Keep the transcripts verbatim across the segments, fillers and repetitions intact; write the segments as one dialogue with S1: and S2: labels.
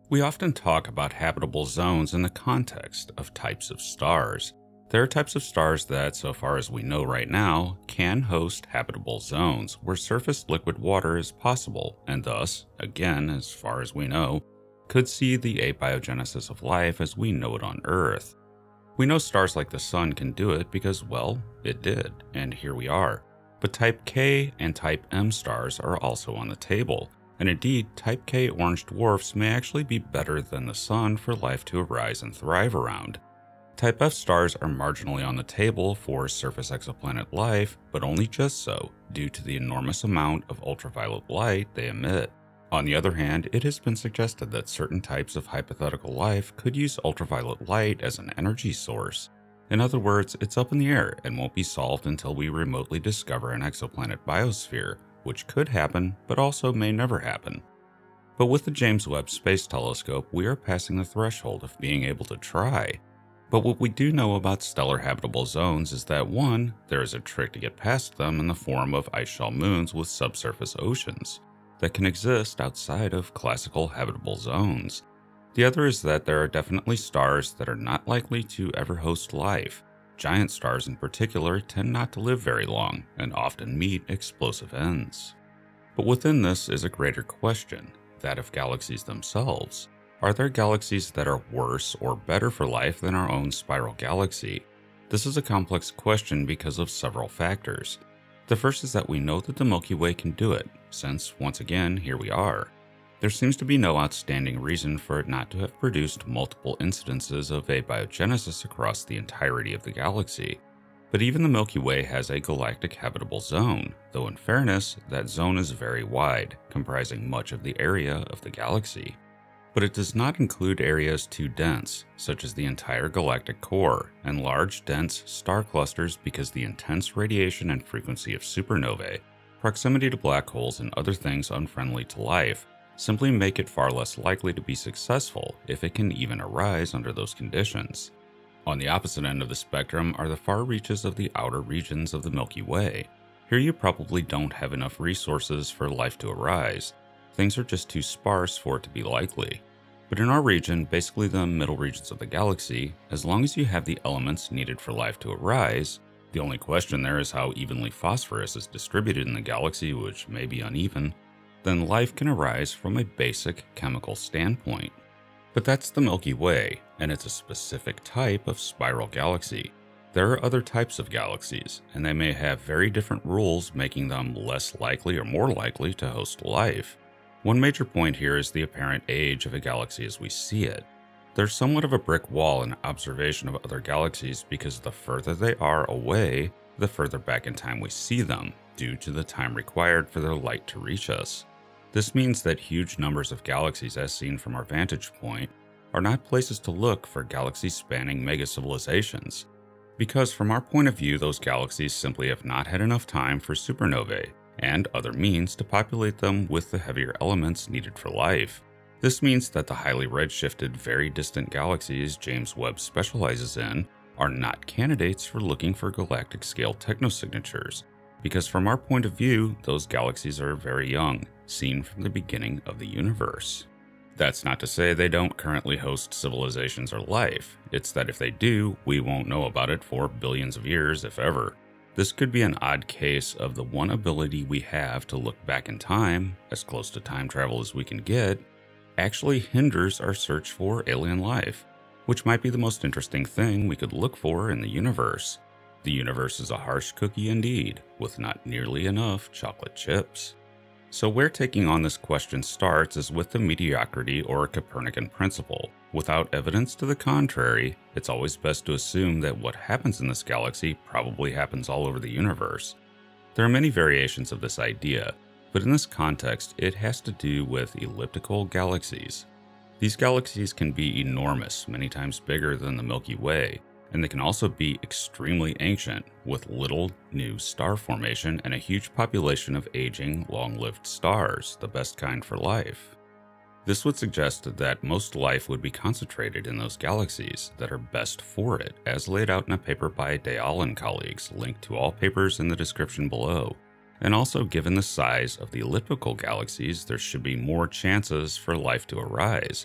S1: We often talk about habitable zones in the context of types of stars. There are types of stars that, so far as we know right now, can host habitable zones where surface liquid water is possible, and thus, again, as far as we know, could see the abiogenesis of life as we know it on Earth. We know stars like the Sun can do it because, well, it did, and here we are. But Type K and Type M stars are also on the table. And indeed, Type K orange dwarfs may actually be better than the Sun for life to arise and thrive around. Type F stars are marginally on the table for surface exoplanet life, but only just so, due to the enormous amount of ultraviolet light they emit. On the other hand, it has been suggested that certain types of hypothetical life could use ultraviolet light as an energy source. In other words, it's up in the air and won't be solved until we remotely discover an exoplanet biosphere, which could happen, but also may never happen. But with the James Webb Space Telescope, we are passing the threshold of being able to try. But what we do know about stellar habitable zones is that one, there is a trick to get past them in the form of ice shell moons with subsurface oceans that can exist outside of classical habitable zones. The other is that there are definitely stars that are not likely to ever host life. Giant stars in particular tend not to live very long and often meet explosive ends. But within this is a greater question, that of galaxies themselves. Are there galaxies that are worse or better for life than our own spiral galaxy? This is a complex question because of several factors. The first is that we know that the Milky Way can do it, since, once again, here we are. There seems to be no outstanding reason for it not to have produced multiple incidences of abiogenesis across the entirety of the galaxy. But even the Milky Way has a galactic habitable zone, though in fairness, that zone is very wide, comprising much of the area of the galaxy. But it does not include areas too dense, such as the entire galactic core, and large, dense star clusters because the intense radiation and frequency of supernovae, proximity to black holes and other things unfriendly to life, simply make it far less likely to be successful if it can even arise under those conditions. On the opposite end of the spectrum are the far reaches of the outer regions of the Milky Way. Here you probably don't have enough resources for life to arise. Things are just too sparse for it to be likely. But in our region, basically the middle regions of the galaxy, as long as you have the elements needed for life to arise, the only question there is how evenly phosphorus is distributed in the galaxy, which may be uneven, then life can arise from a basic chemical standpoint. But that's the Milky Way, and it's a specific type of spiral galaxy. There are other types of galaxies, and they may have very different rules making them less likely or more likely to host life. One major point here is the apparent age of a galaxy as we see it. There's somewhat of a brick wall in observation of other galaxies because the further they are away, the further back in time we see them, due to the time required for their light to reach us. This means that huge numbers of galaxies as seen from our vantage point are not places to look for galaxy-spanning mega-civilizations, because from our point of view those galaxies simply have not had enough time for supernovae and other means to populate them with the heavier elements needed for life. This means that the highly redshifted, very distant galaxies James Webb specializes in are not candidates for looking for galactic-scale technosignatures, because from our point of view, those galaxies are very young, seen from the beginning of the universe. That's not to say they don't currently host civilizations or life. It's that if they do, we won't know about it for billions of years, if ever. This could be an odd case of the one ability we have to look back in time, as close to time travel as we can get, actually hinders our search for alien life, which might be the most interesting thing we could look for in the universe. The universe is a harsh cookie indeed, with not nearly enough chocolate chips. So where taking on this question starts is with the mediocrity or Copernican principle. Without evidence to the contrary, it's always best to assume that what happens in this galaxy probably happens all over the universe. There are many variations of this idea, but in this context it has to do with elliptical galaxies. These galaxies can be enormous, many times bigger than the Milky Way, and they can also be extremely ancient, with little new star formation and a huge population of aging, long-lived stars, the best kind for life. This would suggest that most life would be concentrated in those galaxies that are best for it, as laid out in a paper by Dayal and colleagues, linked to all papers in the description below. And also, given the size of the elliptical galaxies, there should be more chances for life to arise.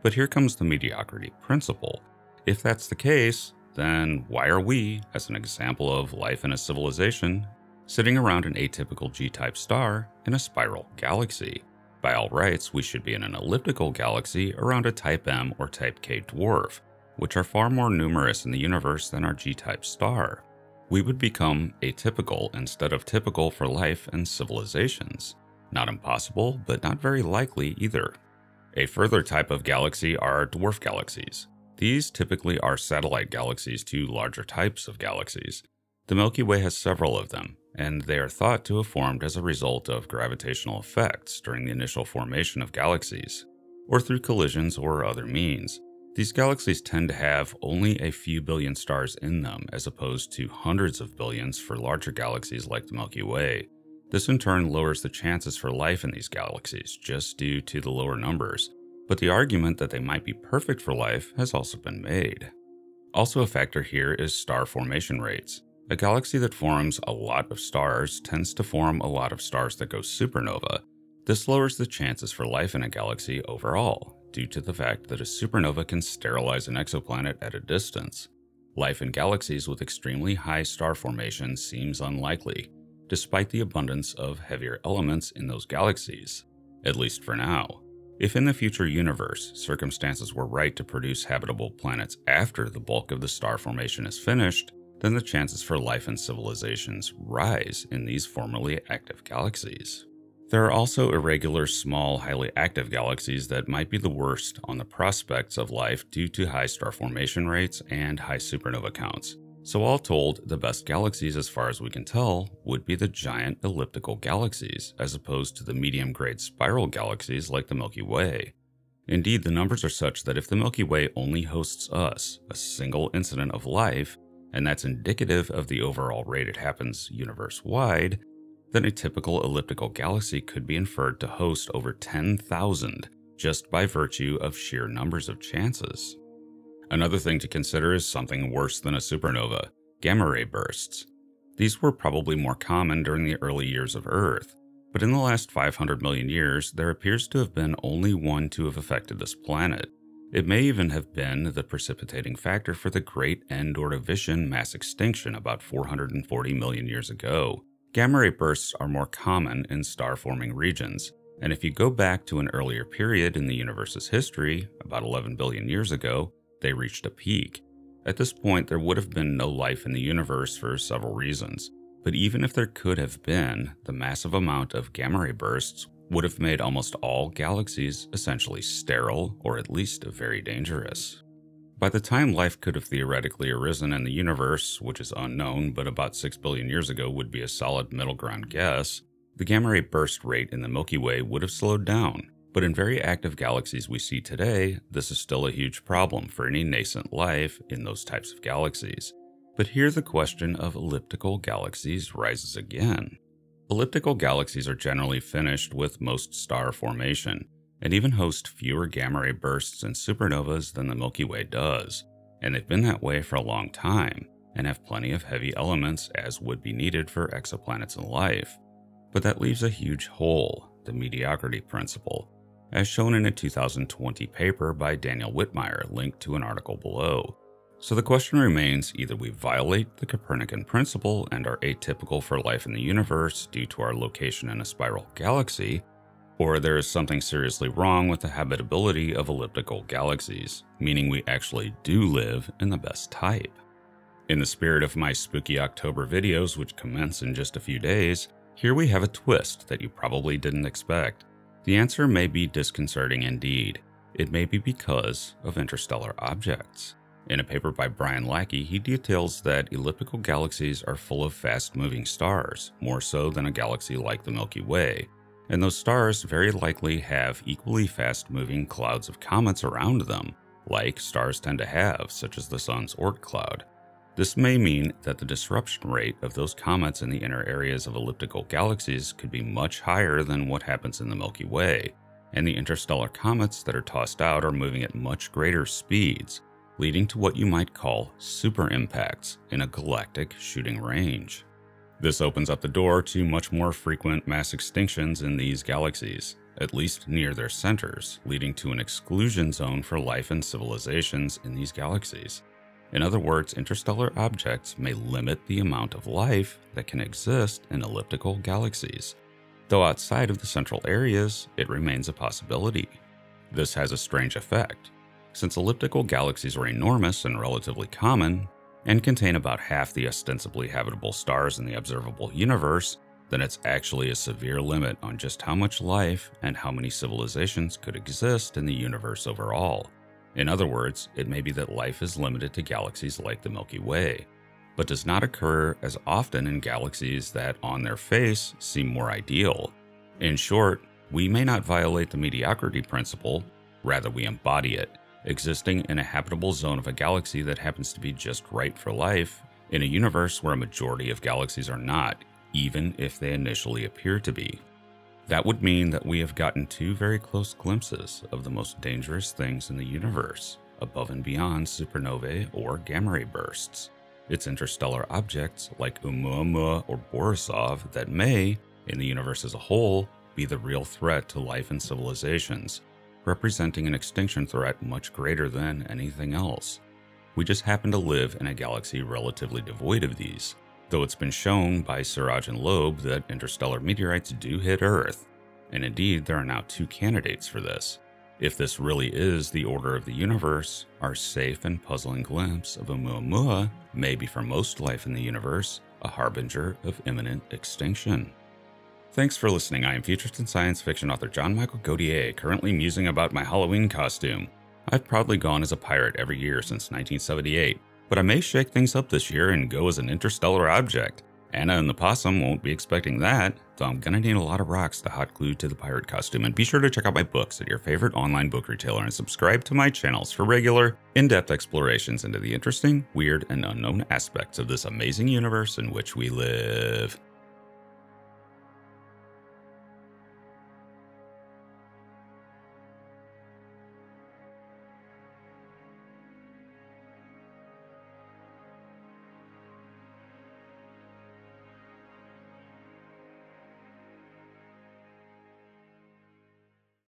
S1: But here comes the mediocrity principle. If that's the case, then why are we, as an example of life in a civilization, sitting around an atypical G-type star in a spiral galaxy? By all rights, we should be in an elliptical galaxy around a Type M or Type K dwarf, which are far more numerous in the universe than our G-type star. We would become atypical instead of typical for life and civilizations. Not impossible, but not very likely either. A further type of galaxy are dwarf galaxies. These typically are satellite galaxies to larger types of galaxies. The Milky Way has several of them, and they are thought to have formed as a result of gravitational effects during the initial formation of galaxies, or through collisions or other means. These galaxies tend to have only a few billion stars in them, as opposed to hundreds of billions for larger galaxies like the Milky Way. This in turn lowers the chances for life in these galaxies, just due to the lower numbers. But the argument that they might be perfect for life has also been made. Also a factor here is star formation rates. A galaxy that forms a lot of stars tends to form a lot of stars that go supernova. This lowers the chances for life in a galaxy overall, due to the fact that a supernova can sterilize an exoplanet at a distance. Life in galaxies with extremely high star formation seems unlikely, despite the abundance of heavier elements in those galaxies, at least for now. If in the future universe, circumstances were right to produce habitable planets after the bulk of the star formation is finished, then the chances for life and civilizations rise in these formerly active galaxies. There are also irregular, small, highly active galaxies that might be the worst on the prospects of life due to high star formation rates and high supernova counts. So all told, the best galaxies as far as we can tell would be the giant elliptical galaxies, as opposed to the medium-grade spiral galaxies like the Milky Way. Indeed, the numbers are such that if the Milky Way only hosts us, a single incident of life, and that's indicative of the overall rate it happens universe-wide, then a typical elliptical galaxy could be inferred to host over ten thousand, just by virtue of sheer numbers of chances. Another thing to consider is something worse than a supernova, gamma ray bursts. These were probably more common during the early years of Earth, but in the last five hundred million years, there appears to have been only one to have affected this planet. It may even have been the precipitating factor for the Great End Ordovician mass extinction about four hundred forty million years ago. Gamma ray bursts are more common in star-forming regions, and if you go back to an earlier period in the universe's history, about eleven billion years ago, they reached a peak. At this point, there would have been no life in the universe for several reasons, but even if there could have been, the massive amount of gamma ray bursts would have made almost all galaxies essentially sterile, or at least very dangerous. By the time life could have theoretically arisen in the universe, which is unknown but about six billion years ago would be a solid middle ground guess, the gamma ray burst rate in the Milky Way would have slowed down. But in very active galaxies we see today, this is still a huge problem for any nascent life in those types of galaxies. But here the question of elliptical galaxies rises again. Elliptical galaxies are generally finished with most star formation, and even host fewer gamma ray bursts and supernovas than the Milky Way does, and they've been that way for a long time, and have plenty of heavy elements as would be needed for exoplanets and life. But that leaves a huge hole, the mediocrity principle, as shown in a two thousand twenty paper by Daniel Whitmire linked to an article below. So the question remains, either we violate the Copernican principle and are atypical for life in the universe due to our location in a spiral galaxy, or there is something seriously wrong with the habitability of elliptical galaxies, meaning we actually do live in the best type. In the spirit of my spooky October videos, which commence in just a few days, here we have a twist that you probably didn't expect. The answer may be disconcerting indeed. It may be because of interstellar objects. In a paper by Brian Lacki, he details that elliptical galaxies are full of fast-moving stars, more so than a galaxy like the Milky Way, and those stars very likely have equally fast-moving clouds of comets around them, like stars tend to have, such as the Sun's Oort cloud. This may mean that the disruption rate of those comets in the inner areas of elliptical galaxies could be much higher than what happens in the Milky Way, and the interstellar comets that are tossed out are moving at much greater speeds, leading to what you might call super impacts in a galactic shooting range. This opens up the door to much more frequent mass extinctions in these galaxies. at least near their centers, leading to an exclusion zone for life and civilizations in these galaxies. In other words, interstellar objects may limit the amount of life that can exist in elliptical galaxies. Though outside of the central areas, it remains a possibility. This has a strange effect. Since elliptical galaxies are enormous and relatively common, and contain about half the ostensibly habitable stars in the observable universe, then it's actually a severe limit on just how much life and how many civilizations could exist in the universe overall. In other words, it may be that life is limited to galaxies like the Milky Way, but does not occur as often in galaxies that on their face seem more ideal. In short, we may not violate the mediocrity principle, rather we embody it, existing in a habitable zone of a galaxy that happens to be just right for life, in a universe where a majority of galaxies are not, even if they initially appear to be. That would mean that we have gotten two very close glimpses of the most dangerous things in the universe, above and beyond supernovae or gamma ray bursts. It's interstellar objects like Oumuamua or Borisov that may, in the universe as a whole, be the real threat to life and civilizations, representing an extinction threat much greater than anything else. We just happen to live in a galaxy relatively devoid of these, though it's been shown by Siraj and Loeb that interstellar meteorites do hit Earth, and indeed there are now two candidates for this. If this really is the order of the universe, our safe and puzzling glimpse of Oumuamua may be for most life in the universe a harbinger of imminent extinction. Thanks for listening. I am futurist and science fiction author John Michael Godier, currently musing about my Halloween costume. I've proudly gone as a pirate every year since nineteen seventy-eight, but I may shake things up this year and go as an interstellar object. Anna and the possum won't be expecting that, though I'm gonna need a lot of rocks to hot glue to the pirate costume. And be sure to check out my books at your favorite online book retailer and subscribe to my channels for regular, in-depth explorations into the interesting, weird, and unknown aspects of this amazing universe in which we live.